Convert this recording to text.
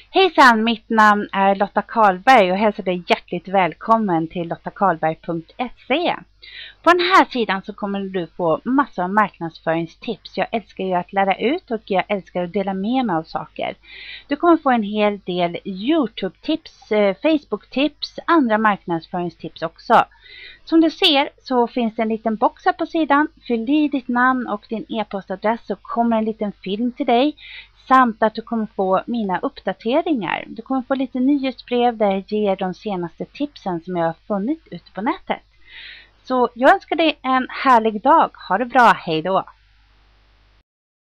Hejsan, mitt namn är Lotta Karlberg och hälsar dig hjärtligt välkommen till lottakarlberg.se. På den här sidan så kommer du få massor av marknadsföringstips. Jag älskar ju att lära ut och jag älskar att dela med mig av saker. Du kommer få en hel del YouTube-tips, Facebook-tips, andra marknadsföringstips också. Som du ser så finns det en liten box här på sidan. Fyll i ditt namn och din e-postadress så kommer en liten film till dig. Samt att du kommer få mina uppdateringar. Du kommer få lite nyhetsbrev där jag ger de senaste tipsen som jag har funnit ute på nätet. Så jag önskar dig en härlig dag. Ha det bra. Hej då!